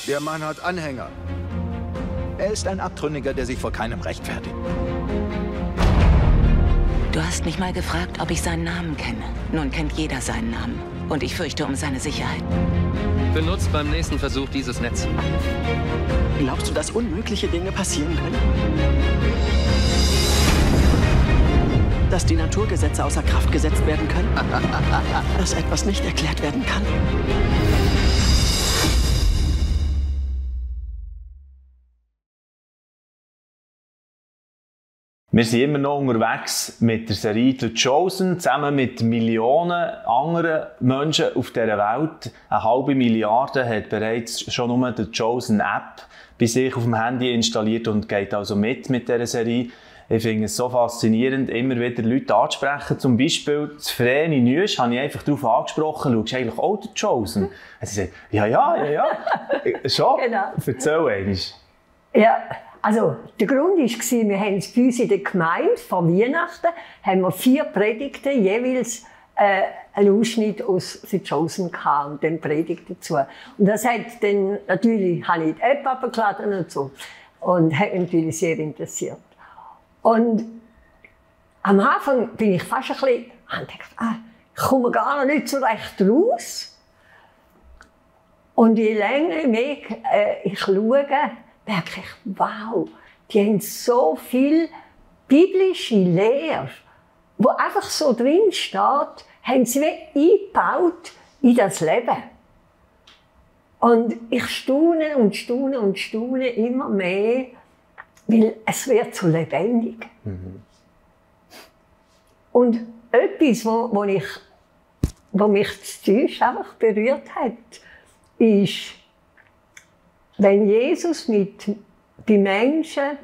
Der Mann hat Anhänger. Er ist ein Abtrünniger, der sich vor keinem rechtfertigt. Du hast mich mal gefragt, ob ich seinen Namen kenne. Nun kennt jeder seinen Namen. Und ich fürchte um seine Sicherheit. Benutzt beim nächsten Versuch dieses Netz. Glaubst du, dass unmögliche Dinge passieren können? Dass die Naturgesetze außer Kraft gesetzt werden können? Dass etwas nicht erklärt werden kann? Wir sind immer noch unterwegs mit der Serie «The Chosen», zusammen mit Millionen anderen Menschen auf dieser Welt. 1,5 Milliarde hat bereits schon nur die «Chosen»-App bei sich auf dem Handy installiert und geht also mit dieser Serie. Ich finde es so faszinierend, immer wieder Leute anzusprechen. Zum Beispiel das Vreni Nüsch habe ich einfach darauf angesprochen, schaust du eigentlich auch «The Chosen»? Sie sagt, ja. Schon? Genau. Erzähl einmal. Ja. Also, der Grund war, wir haben bei uns in der Gemeinde vor Weihnachten haben wir 4 Predigten, jeweils einen Ausschnitt aus «The Chosen» gehabt und dann Predigt dazu. Und das hat dann, natürlich habe ich die App abgeladen und so. Und hat mich natürlich sehr interessiert. Und am Anfang bin ich fast ein bisschen, und dachte, ich komme gar noch nicht so recht raus. Und je länger ich schaue, merke ich, wow, die haben so viel biblische Lehre, wo einfach so drin steht, haben sie wie eingebaut in das Leben. Und ich staune und staune und staune immer mehr, weil es wird so lebendig. Mhm. Und etwas, wo mich zutiefst einfach berührt hat, ist, wenn Jesus bei Menschen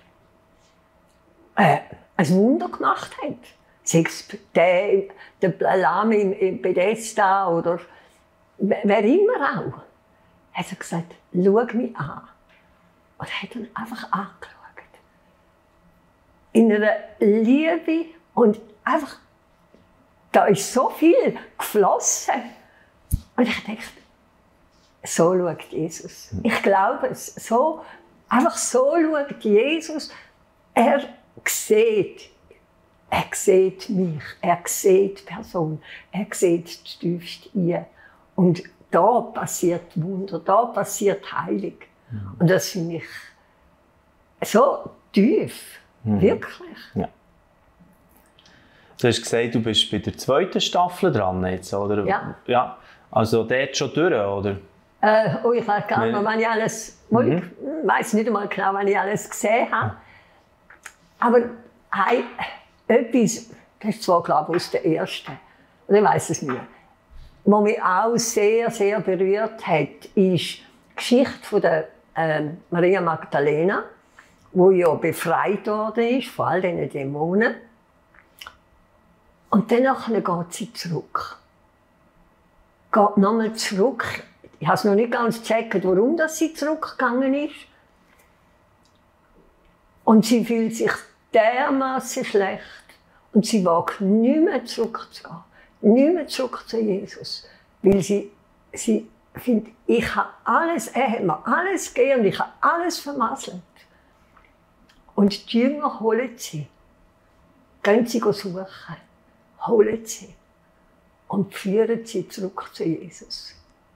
ein Wunder gemacht hat, sei es der Lamm in Bethesda oder wer immer auch, hat er gesagt, schau mich an. Und hat ihn einfach angeschaut. In einer Liebe und einfach, da ist so viel geflossen. Und ich dachte, so schaut Jesus. Ich glaube es. Einfach so schaut Jesus. Er sieht mich. Er sieht die Person. Er sieht tiefst ihr. Und da passiert Wunder. Da passiert Heilung. Mhm. Und das finde ich so tief. Mhm. Wirklich. Ja. Du hast gesagt, du bist bei der 2. Staffel dran jetzt, oder? Ja. Also dort schon durch, oder? Ich weiß gar nicht, wann ich alles, ich weiß nicht einmal genau, wann ich alles gesehen habe. Aber etwas, das ist zwar glaube ich aus der ersten, oder ich weiß es nicht, was mich auch sehr, sehr berührt hat, ist die Geschichte von der Maria Magdalena, die ja befreit worden ist von all diesen Dämonen. Und danach geht sie zurück. Geht nochmal zurück. Ich habe es noch nicht ganz gecheckt, warum sie zurückgegangen ist. Und sie fühlt sich dermaßen schlecht. Und sie wagt nicht mehr zurückzugehen. Nicht mehr zurück zu Jesus. Weil sie findet, ich habe alles, er hat mir alles gegeben und ich habe alles vermasselt. Und die Jünger holen sie. Gehen sie suchen. Holen sie. Und führen sie zurück zu Jesus.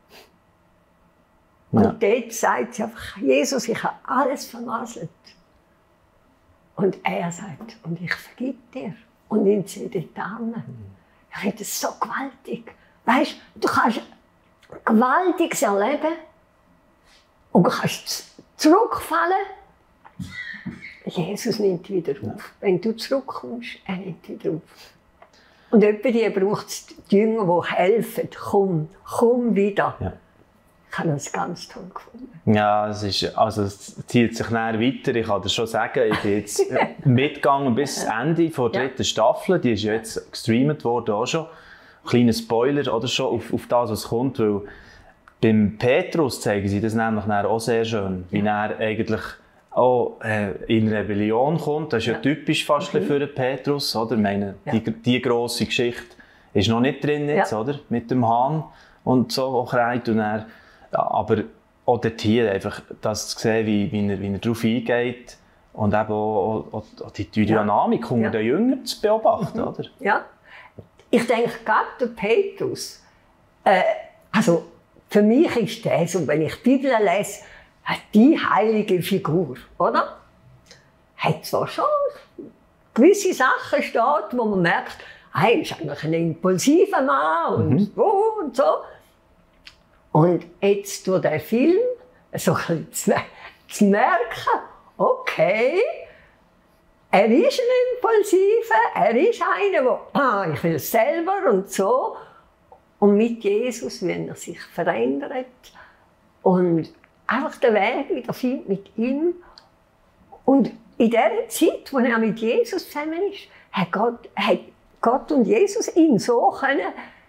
Ja. Und dort sagt sie einfach, Jesus, ich habe alles vermasselt. Und er sagt, und ich vergib dir. Und nimmt sie in die Arme. Ich finde das so gewaltig. Weißt du, kannst Gewaltiges erleben und du kannst zurückfallen. Jesus nimmt wieder auf. Wenn du zurückkommst, er nimmt wieder auf. Und die braucht es die Jünger, die helfen. Komm wieder. Ja. Ich habe das ganz toll gefunden. Ja, es zieht sich näher weiter. Ich kann das schon sagen. Ich bin jetzt mitgegangen bis zum Ende der 3. Staffel. Die ist ja jetzt gestreamt worden auch schon. Kleiner Spoiler oder schon auf das, was kommt. Weil beim Petrus zeigen sie das nämlich auch sehr schön. Wie er eigentlich auch in Rebellion kommt. Das ist ja typisch fast für den Petrus. Oder? Ich meine, die grosse Geschichte ist noch nicht drin jetzt, oder? Mit dem Hahn und so, auch kreit. Und er, aber oder hier einfach das zu sehen, wie er darauf eingeht und eben auch die Dynamik unter den Jüngern zu beobachten, oder? Ja. Ich denke, gerade der Petrus, also für mich ist das, und wenn ich die Bibel lese, die heilige Figur, oder? Hat zwar schon gewisse Sachen steht, wo man merkt, er ist eigentlich ein impulsiver Mann und so und so. Und jetzt durch den Film so ein bisschen zu merken, okay, er ist ein Impulsiver, er ist einer, der ich will selber und so. Und mit Jesus, wenn er sich verändert und einfach den Weg wieder findet mit ihm. Und in dieser Zeit, wo er mit Jesus zusammen ist, hat Gott und Jesus ihn so können,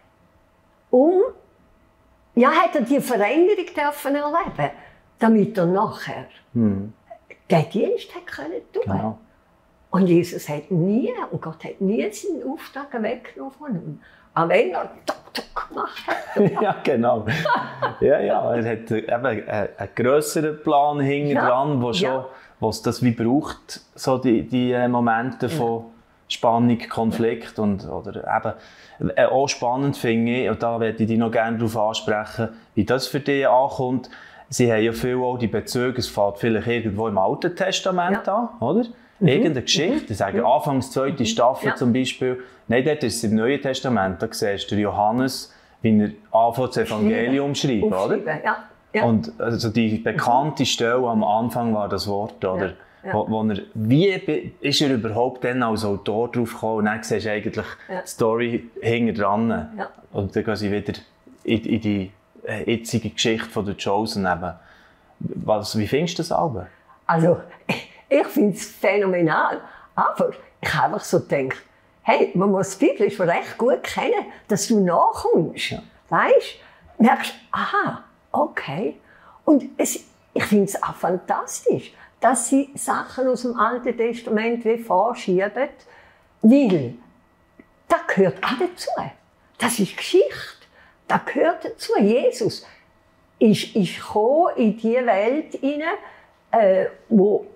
hat er die Veränderung dürfen erleben, damit er nachher den Dienst hat können tun. Genau. Und Jesus hat nie, und Gott hat nie seinen Auftrag weggenommen von ihm. Auch wenn er tuk gemacht hat. Ja, genau. Er hat eben einen grösseren Plan hinten dran, wo es das wie braucht, so die Momente von Spannung, Konflikt oder eben auch spannend finde ich, und da werde ich dich noch gerne darauf ansprechen, wie das für dich ankommt. Sie haben ja viel auch die Bezüge, es fällt vielleicht irgendwo im Alten Testament an, oder? Irgendeine Geschichte, sagen Anfangs 2. Staffel zum Beispiel. Nein, dort ist es im Neuen Testament, da siehst du Johannes, wie er anfängt das Evangelium schreibt, oder? Ja. Und also die bekannte Stelle am Anfang war das Wort, oder? Wo er, wie ist er überhaupt dann als Autor drauf gekommen? Und dann siehst du eigentlich die Story hinten dran. Ja. Und dann gehen sie wieder in die jetzige Geschichte von The Chosen. Wie findest du das Album? Also, ich finde es phänomenal. Aber ich habe einfach so gedacht, hey, man muss die Bibel schon recht gut kennen, dass du nachkommst. Ja. Weißt du? Merkst, aha, okay. Und ich finde es auch fantastisch, dass sie Sachen aus dem Alten Testament wie vorschieben, weil das gehört auch dazu. Das ist Geschichte. Das gehört dazu. Jesus ist gekommen in die Welt hinein, wo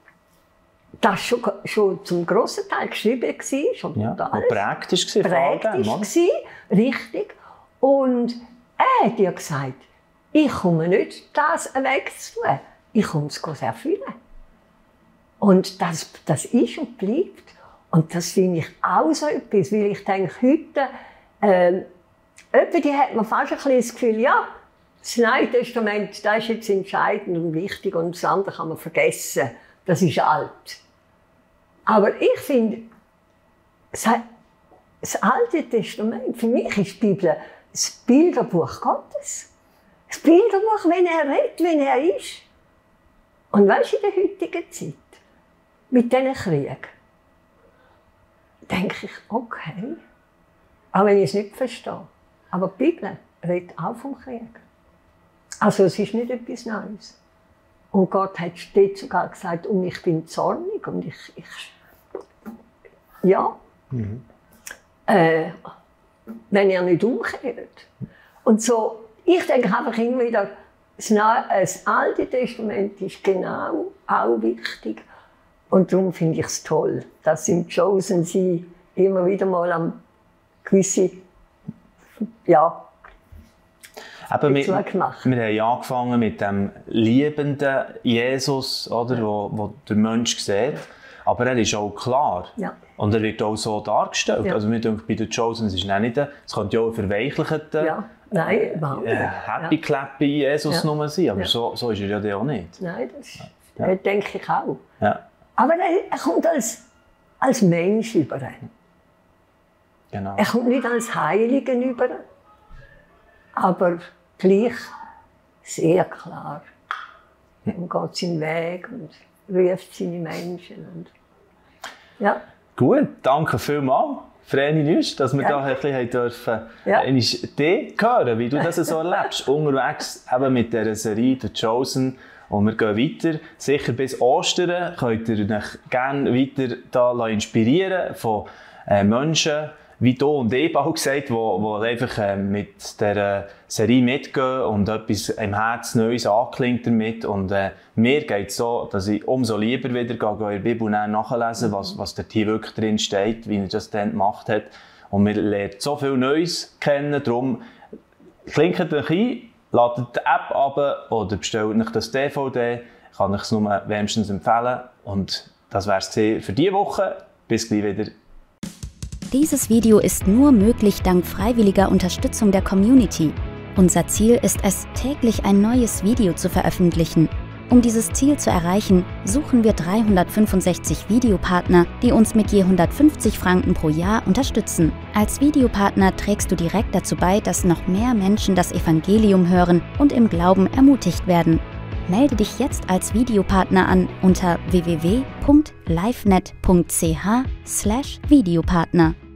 das schon zum grossen Teil geschrieben war. Und praktisch war. Praktisch war, richtig. Und er hat dir gesagt, ich komme nicht, das wegzutun. Ich komme es erfüllen. Und das ist und bleibt. Und das finde ich auch so etwas, weil ich denke, heute, die hat man fast ein bisschen das Gefühl, ja, das Neue Testament, das ist jetzt entscheidend und wichtig und das andere kann man vergessen, das ist alt. Aber ich finde, das Alte Testament, für mich ist die Bibel das Bilderbuch Gottes. Das Bilderbuch, wenn er redet, wenn er ist. Und weißt du, in der heutigen Zeit, mit diesen Kriegen, denke ich, okay, auch wenn ich es nicht verstehe, aber die Bibel redet auch vom Krieg. Also es ist nicht etwas Neues. Und Gott hat dort sogar gesagt, und ich bin zornig und ich wenn er nicht umkehrt. Und so, ich denke einfach immer wieder, das Alte Testament ist genau auch wichtig. Und darum finde ich es toll, dass im Chosen sie immer wieder mal am gewisse, aber wir haben angefangen mit dem liebenden Jesus, oder, wo der Mensch sieht. Aber er ist auch klar. Ja. Und er wird auch so dargestellt. Ja. Also, bei den Chosen, es könnte ja auch ein verweichlichter, happy-clappy Jesus nur sein. Aber so ist er ja auch nicht. Nein, das denke ich auch. Ja. Aber er kommt als Mensch über. Genau. Er kommt nicht als Heiligen über. Aber gleich sehr klar. Und geht seinen Weg und ruft seine Menschen. Und, ja. Gut, danke vielmals, Vreni Nüst, dass wir da ein bisschen dürfen, dich hören, wie du das so erlebst. Unterwegs eben mit dieser Serie «The Chosen». Und wir gehen weiter. Sicher bis Ostern könnt ihr euch gerne weiter da inspirieren von Menschen, wie du und ich bald gesagt, wo einfach mit dieser Serie mitgehen und etwas im Herzen Neues anklingt damit. Und mir geht es so, dass ich umso lieber wieder in der Bibel nachlesen, was dort hier wirklich drin steht, wie er das dann gemacht hat. Und wir lernen so viel Neues kennen. Darum klinkt euch ein, ladet die App ab oder bestellt euch das DVD. Ich kann euch es nur wärmstens empfehlen. Und das wäre es für diese Woche. Bis gleich wieder. Dieses Video ist nur möglich dank freiwilliger Unterstützung der Community. Unser Ziel ist es, täglich ein neues Video zu veröffentlichen. Um dieses Ziel zu erreichen, suchen wir 365 Videopartner, die uns mit je 150 Franken pro Jahr unterstützen. Als Videopartner trägst du direkt dazu bei, dass noch mehr Menschen das Evangelium hören und im Glauben ermutigt werden. Melde dich jetzt als Videopartner an unter www.livenet.ch/Videopartner.